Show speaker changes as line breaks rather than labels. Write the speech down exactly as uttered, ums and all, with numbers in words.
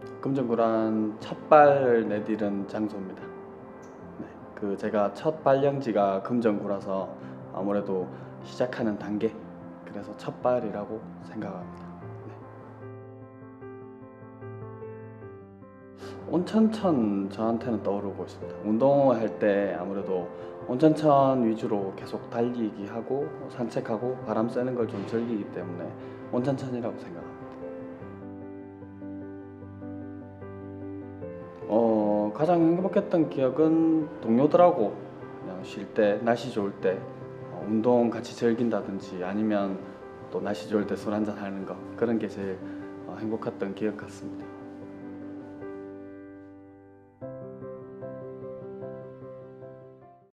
금정구란 첫 발을 내디딘 장소입니다. 네, 그 제가 첫 발령지가 금정구라서 아무래도 시작하는 단계, 그래서 첫 발이라고 생각합니다. 네. 온천천 저한테는 떠오르고 있습니다. 운동할 때 아무래도 온천천 위주로 계속 달리기 하고 산책하고 바람 쐬는 걸 좀 즐기기 때문에 온천천이라고 생각합니다. 어, 가장 행복했던 기억은 동료들하고 그냥 쉴 때, 날씨 좋을 때 어, 운동 같이 즐긴다든지 아니면 또 날씨 좋을 때 술 한잔 하는 거, 그런 게 제일 어, 행복했던 기억 같습니다.